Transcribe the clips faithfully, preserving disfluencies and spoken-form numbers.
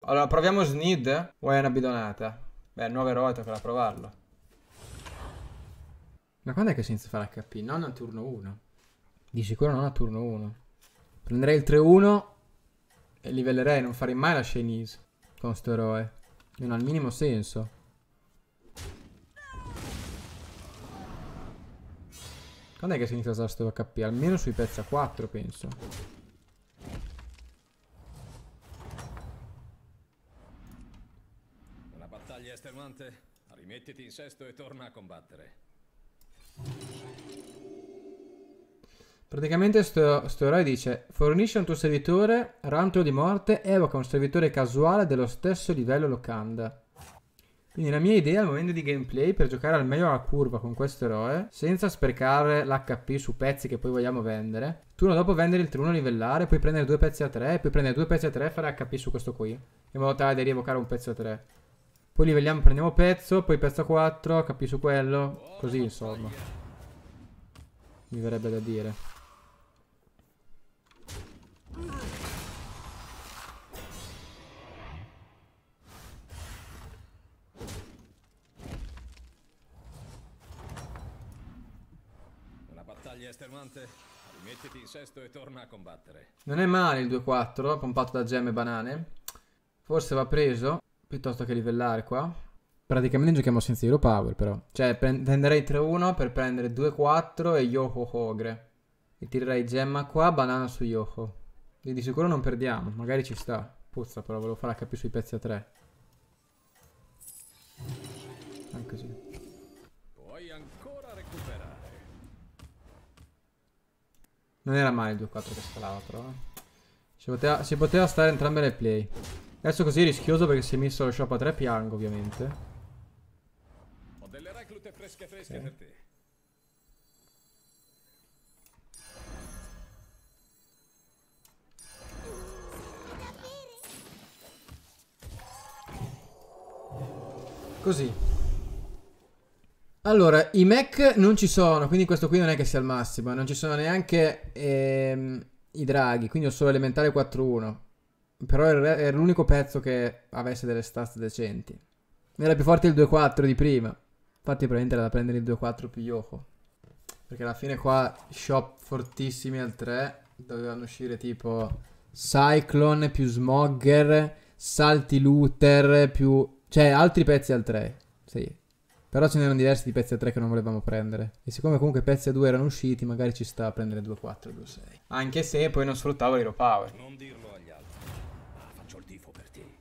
Allora, proviamo Snid o è una bidonata? Beh, nove eroe tocca a provarlo. Ma quando è che si inizia a fare H P? Non a turno uno. Di sicuro non a turno uno. Prenderei il tre uno e livellerei, non farei mai la Chinese con sto eroe. Non ha il minimo senso. Quando è che si inizia a usare sto H P? Almeno sui pezzi a quattro, penso. Una battaglia estenuante? Rimettiti in sesto e torna a combattere. Praticamente sto, sto eroe dice: fornisce a un tuo servitore rantolo di morte, evoca un servitore casuale dello stesso livello locanda. Quindi la mia idea al momento di gameplay, per giocare al meglio alla curva con questo eroe, senza sprecare l'H P su pezzi che poi vogliamo vendere, turno dopo vendere il tre uno livellare, poi prendere due pezzi a tre, poi prendere due pezzi a tre e fare H P su questo qui, in modo tale da rievocare un pezzo a tre. Poi livelliamo, prendiamo pezzo, poi pezzo a quattro, H P su quello, così insomma. Mi verrebbe da dire. Una battaglia estenuante? Rimettiti in sesto e torna a combattere. Non è male il due quattro, pompato da gemme e banane. Forse va preso, piuttosto che livellare qua. Praticamente giochiamo senza hero power però. Cioè prenderei tre uno per prendere due quattro e Yoho Ogre. E tirerei gemma qua, banana su Yoho. E di sicuro non perdiamo, magari ci sta. Puzza però, volevo fare H P sui pezzi a tre. Anche così. Puoi ancora recuperare. Non era male il due quattro che scalava però. eh. Si poteva, si poteva stare entrambe le play. Adesso così è rischioso perché se messo lo shop a tre piango ovviamente. Ho delle reclute fresche fresche Ok. per te. Così. Allora, i mech non ci sono, quindi questo qui non è che sia al massimo. Non ci sono neanche ehm, i draghi, quindi ho solo elementare quattro uno. Però era l'unico pezzo che avesse delle stats decenti. Era più forte il due quattro di prima. Infatti probabilmente era da prendere il due quattro più Yoho. Perché alla fine qua shop fortissimi al tre dovevano uscire tipo Cyclone più Smogger, Salty Looter più... cioè altri pezzi al tre. Sì. Però ce n'erano diversi di pezzi a tre che non volevamo prendere. E siccome comunque i pezzi a due erano usciti, magari ci sta a prendere due quattro, due sei. Anche se poi non sfruttavo l'hero power. Non dirlo agli altri. Ma faccio il tifo per te.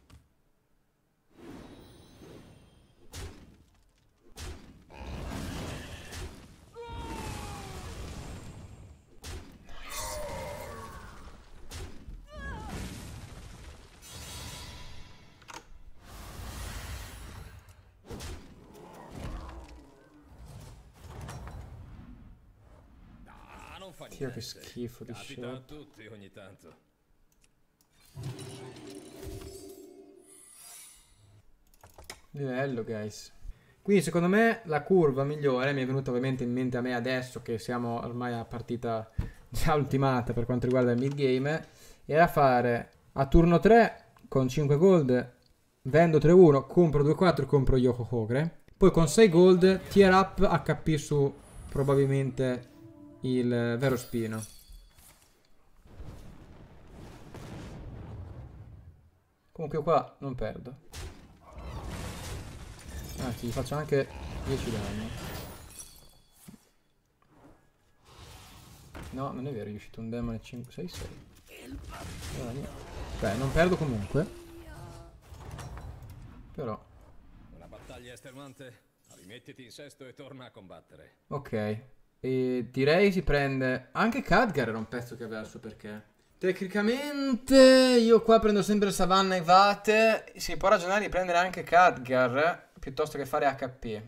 Ah, non fa niente. Dio che schifo di Capita a shop. tutti ogni tanto. Livello, guys. Quindi secondo me la curva migliore, mi è venuta ovviamente in mente a me adesso che siamo ormai a partita già ultimata per quanto riguarda il mid game, era fare a turno tre con cinque gold, vendo tre uno, compro due quattro, compro Yoho Ogre. Poi con sei gold tier up H P su probabilmente il vero spino. Comunque qua non perdo. Anzi, gli faccio anche dieci danni. No, non è vero, è uscito un demone cinque, sei, sei. Beh, non perdo comunque. Però. Una battaglia estenuante? Rimettiti in sesto e torna a combattere. Ok. E direi si prende... Anche Khadgar era un pezzo che aveva il suo perché. Tecnicamente io qua prendo sempre Savanna e Vate. Si può ragionare di prendere anche Khadgar piuttosto che fare H P.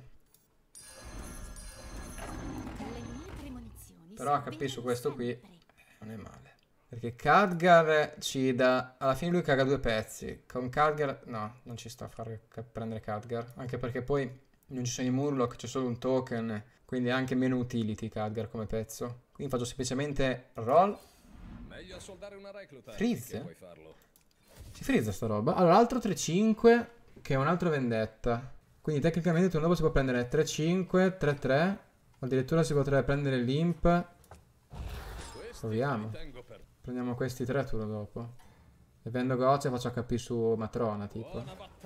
Però H P su questo qui non è male. Perché Khadgar ci dà... Alla fine lui caga due pezzi. Con Khadgar... No, non ci sta a fare prendere Khadgar. Anche perché poi non ci sono i Murloc, c'è solo un token. Quindi è anche meno utility Khadgar come pezzo. Quindi faccio semplicemente roll. Meglio assoldare una recluta. Freeze? Che puoi farlo. Si frizza sta roba. Allora, altro tre cinque, che è un altro vendetta. Quindi tecnicamente il turno dopo si può prendere tre cinque, tre tre. Addirittura si potrebbe prendere l'imp. Proviamo. Prendiamo questi tre turno dopo. E vendo goccia e faccio H P su Matrona, tipo.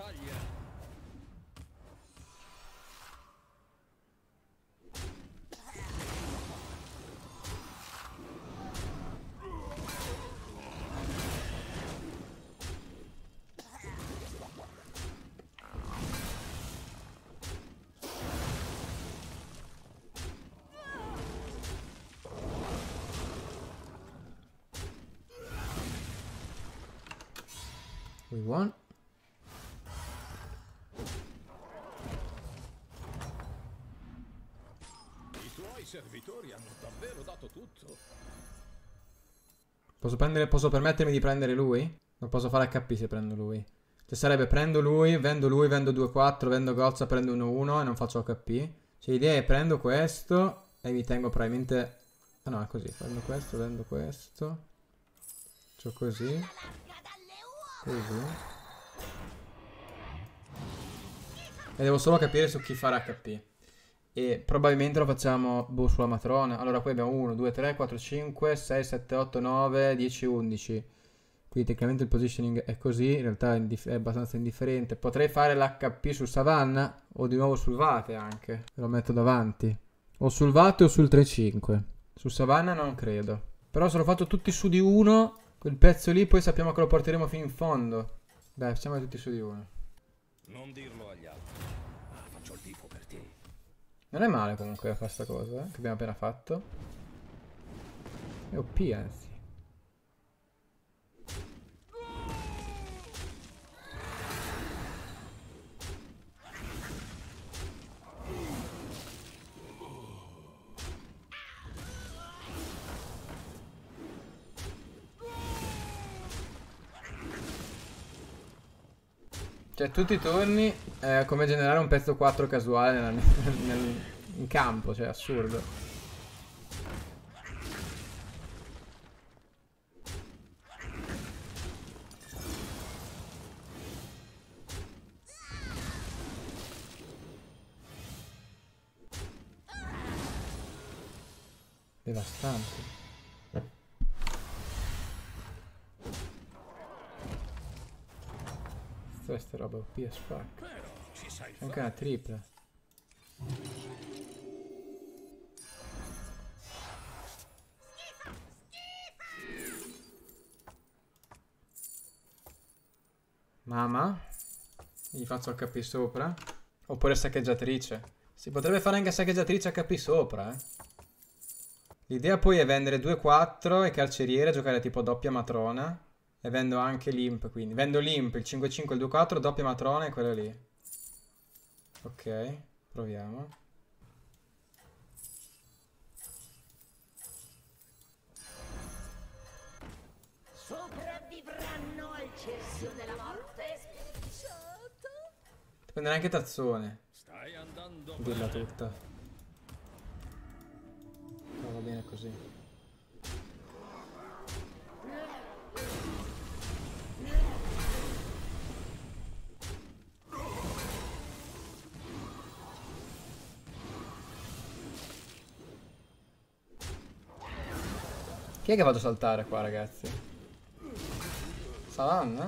We won. I tuoi servitori hanno davvero dato tutto. Posso prendere, posso permettermi di prendere lui? Non posso fare H P se prendo lui. Cioè sarebbe prendo lui, vendo lui, vendo due quattro, vendo Gozza, prendo uno uno e non faccio H P. Cioè l'idea è prendo questo e mi tengo probabilmente... Ah no, è così. Prendo questo, vendo questo. Faccio così. Così. E devo solo capire su chi fare H P. E probabilmente lo facciamo boh, sulla matrona. Allora qui abbiamo uno, due, tre, quattro, cinque, sei, sette, otto, nove, dieci, undici. Quindi tecnicamente il positioning è così. In realtà è, è abbastanza indifferente. Potrei fare l'H P su Savannah. O di nuovo sul Vate anche. Lo metto davanti. O sul Vate o sul tre cinque. Su Savannah non credo. Però se l'ho fatto tutti su di uno, quel pezzo lì poi sappiamo che lo porteremo fino in fondo. Dai, facciamo tutti su di uno. Non dirlo agli altri. Ah, faccio il tifo per te. Non è male comunque fare questa cosa, eh, che abbiamo appena fatto. È O P anzi. Cioè tutti i turni è come generare un pezzo quattro casuale nella, nel, in campo, cioè assurdo. Devastante. Queste robe O P as fuck. C'è anche una tripla. Mamma. Gli faccio H P sopra. Oppure saccheggiatrice. Si potrebbe fare anche saccheggiatrice H P sopra, eh. L'idea poi è vendere due quattro e carceriere, giocare tipo doppia matrona. E vendo anche l'imp, quindi. Vendo l'imp, il cinque cinque, il due quattro, doppia matrona e quello lì. Ok, proviamo. Sopravvivranno al cerchio della morte. Ti prendere anche tazzone. Stai andando Dirla bene. tutta. No, va bene così. Chi è che vado a saltare qua, ragazzi? Savannah?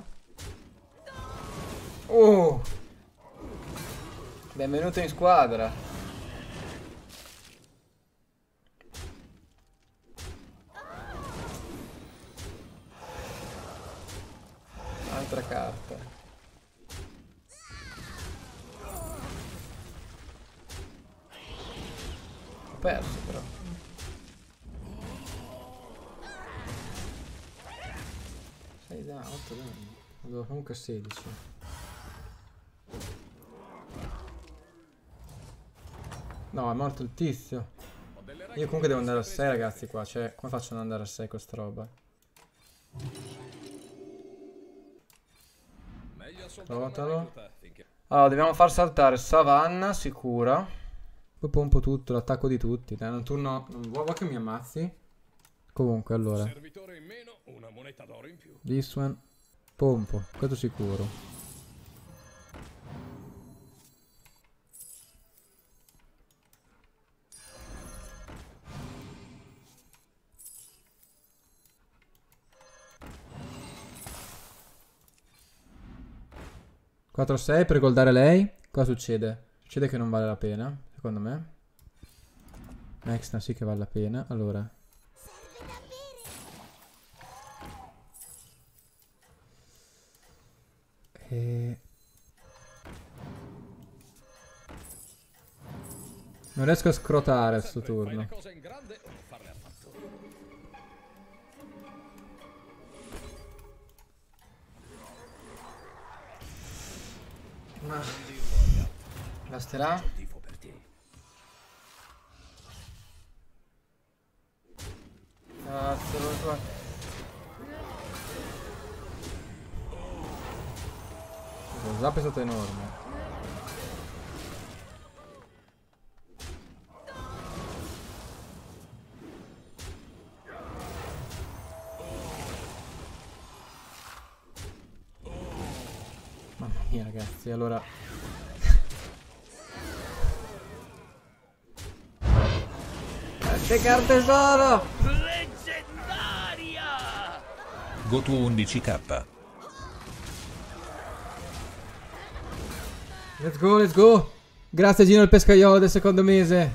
Oh! Benvenuto in squadra. Altra carta. Ho perso però. sei da otto danni. Avevo comunque sedici. No, è morto il tizio. Io comunque devo andare a sei, ragazzi, qua. Cioè, come faccio ad andare a sei con sta roba? Rotalo. Allora, dobbiamo far saltare Savannah, sicuro. Poi pompo tutto, l'attacco di tutti. Dai, un turno... Non vuoi che mi ammazzi? Comunque, allora. Servitore in meno, una moneta d'oro in più. This one. Pompo, questo sicuro. quattro sei per goldare lei. Cosa succede? Succede che non vale la pena, secondo me. Exna sì che vale la pena. Allora. E... non riesco a scrotare sto turno. Ma... basterà? Cazzo, lo so. Lo zap è stato enorme. Mamma mia ragazzi, allora... che carte sono? Leggendaria! Gotu undici k. Let's go, let's go. Grazie Gino il pescaiolo del secondo mese.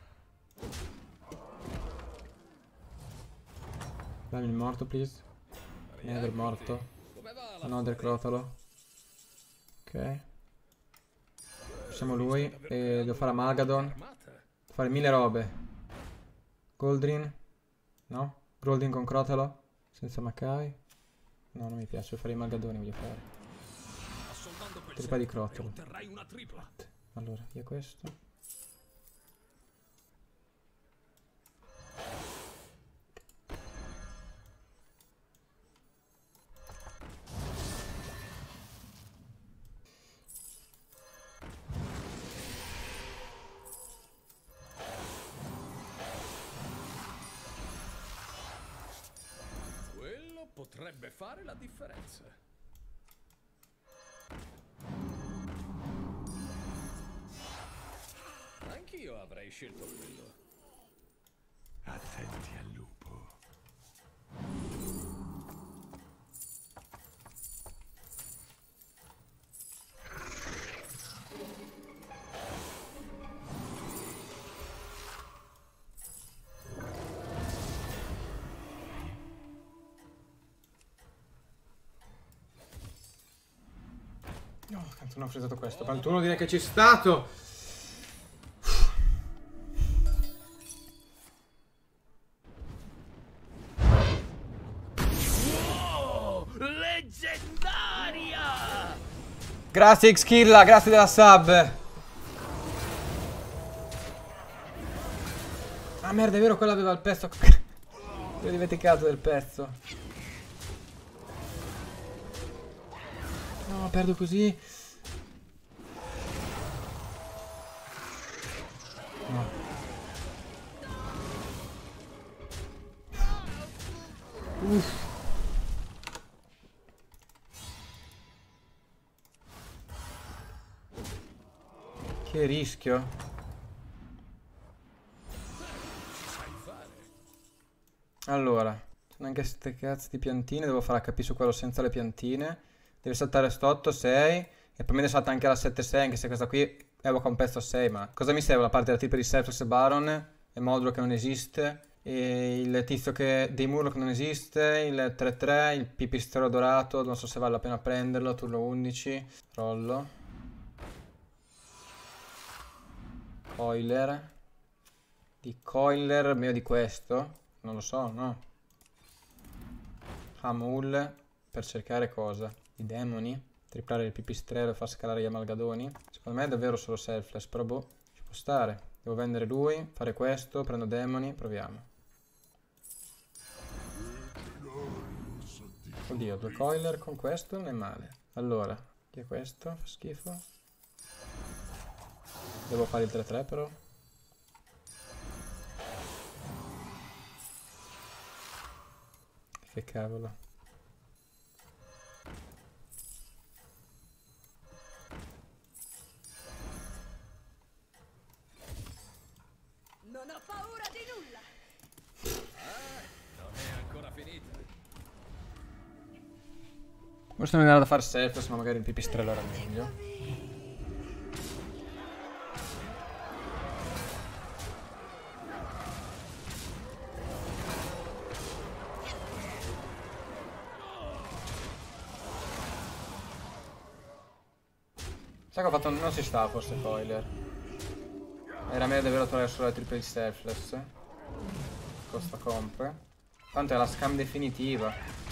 Dammi il morto, please. Nether morto. Another crotalo. Ok. Facciamo lui. E devo fare Amalgadon. Devo fare mille robe. Goldrin. No? Goldrin con crotalo. Senza Makai. No, non mi piace. Devo fare i Malgadoni, voglio fare. Tripla di crotolo. Allora, via questo. Quello potrebbe fare la differenza. Anch'io avrei scelto quello. Attenti al lupo. No, tanto non ho usato questo. quarantuno direi che c'è stato. Leggendaria! Grazie Xkilla, grazie della sub. Ah merda, è vero, quello aveva il pezzo. Mi ho dimenticato del pezzo. No, perdo così. No. Uff. Che rischio. Allora, sono anche ste cazzo di piantine. Devo fare H P su quello senza le piantine. Deve saltare sto otto sei. E poi mi salta anche la sette sei. Anche se questa qui evoca un pezzo a sei. Ma cosa mi serve? La parte della tipa di Septus e Baron. E modulo che non esiste. E il tizio che dei muro che non esiste. Il tre tre. Il pipistero dorato. Non so se vale la pena prenderlo. Turno undici. Rollo. Coiler. Di Coiler meglio di questo? Non lo so, no. Hamul per cercare cosa? I demoni? Triplare il pipistrello e far scalare gli amalgadoni? Secondo me è davvero solo selfless, però boh, ci può stare. Devo vendere lui, fare questo, prendo demoni, proviamo. Oddio, due Coiler con questo non è male. Allora, chi è questo? Fa schifo. Devo fare il tre tre però. Che cavolo. Forse non era da fare selfless, ma magari il pipistrello era meglio. Sai che ho fatto... non si sta forse Coiler. Era meglio davvero trovare solo la triple selfless. Costa comp. Tanto è la scam definitiva.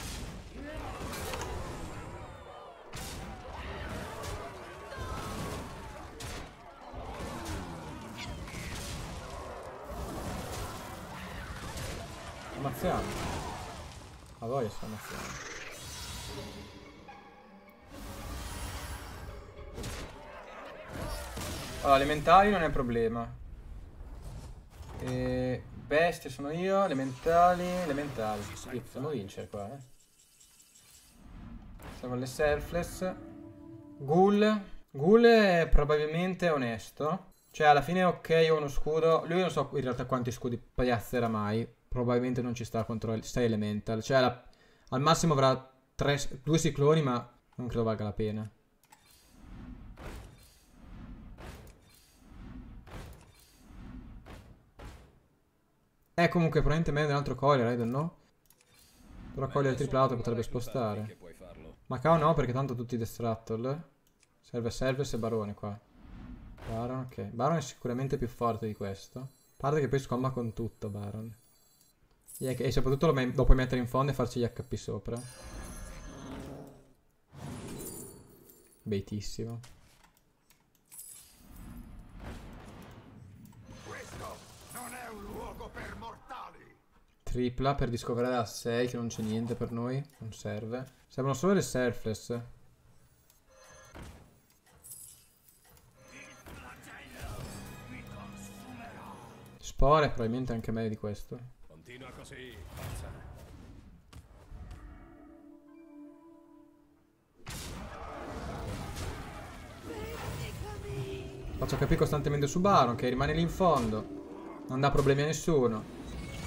Ammazziamo. A voi sto ammazzando. Allora, elementali non è problema. E... bestie sono io, elementali, elementali. Sì, possiamo vincere qua, eh. Siamo le selfless. Ghoul. Ghoul è probabilmente onesto. Cioè, alla fine ok, ho uno scudo. Lui non so in realtà quanti scudi piazzerà mai. Probabilmente non ci sta contro sei elemental. Cioè, la... al massimo avrà tre... due cicloni, ma non credo valga la pena. Eh, comunque, probabilmente meglio di un altro Coiler, I don't know. Però Coiler triplato potrebbe spostare. Ma K O no, perché tanto tutti Destructor. Serve Selves e Barone qua. Baron, ok. Baron è sicuramente più forte di questo. A parte che poi scomba con tutto, Baron. E soprattutto lo, lo puoi mettere in fondo e farci gli H P sopra. Baitissimo. Tripla per discoverare a sei, che non c'è niente per noi. Non serve. Servono solo le selfless. Spore probabilmente anche meglio di questo. Continua così, forza. Faccio capire costantemente su Baron, che rimane lì in fondo. Non dà problemi a nessuno.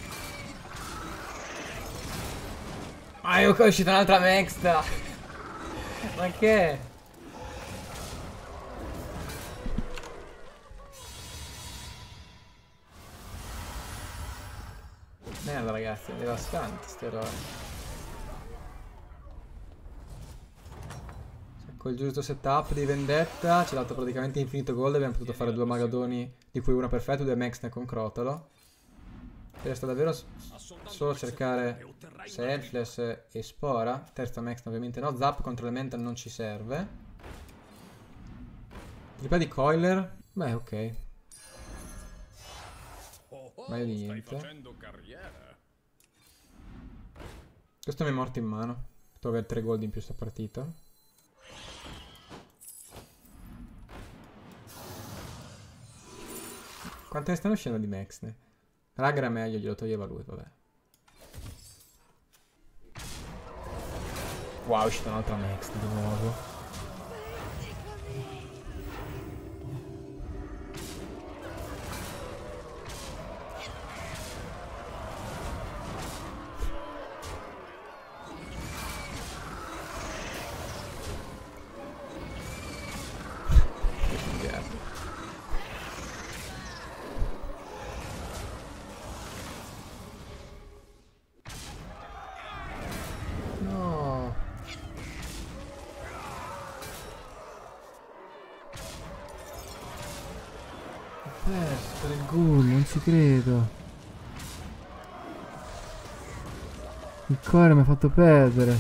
Ah, ecco, è uscita un'altra Mexta. Ma che? Merda ragazzi, è devastante sto eroe. Col giusto setup di vendetta ci ha dato praticamente infinito gold. Abbiamo potuto fare due magadoni, di cui uno perfetto, due Mexta con Crotolo. Resta davvero solo cercare Selfless e Spora. Terza Mexta ovviamente no. Zap contro Elemental non ci serve. Tripla di Coiler. Beh, ok. Meglio di niente. Questo mi è morto in mano. Devo avere tre gold in più sta partita. Quante ne stanno uscendo di Mexne? Raga era meglio, glielo toglieva lui, vabbè. Wow, è uscita un'altra Mexne di nuovo. Per il ghoul, non ci credo. Il cuore mi ha fatto perdere.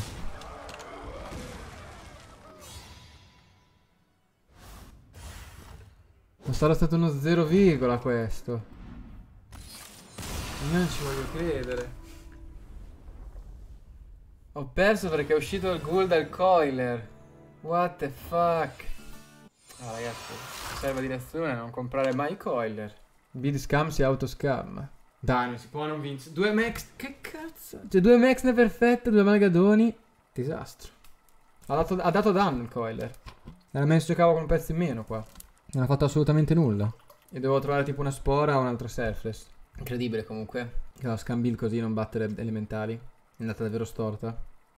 Ma sarà stato uno zero virgola questo. Io non ci voglio credere. Ho perso perché è uscito il ghoul dal Coiler. What the fuck. Ah ragazzi, serve direzione a non comprare mai Coiler. Bid scam si autoscam. Dai, non si può non vincere. Due max. Che cazzo? Cioè due maxne perfette, due magadoni. Disastro. Ha dato, ha dato danno il Coiler. Era messo giocavo con un pezzo in meno qua. Non ha fatto assolutamente nulla. E dovevo trovare tipo una spora o un altro selfless. Incredibile comunque. Che la scam build così non battere elementali. È andata davvero storta.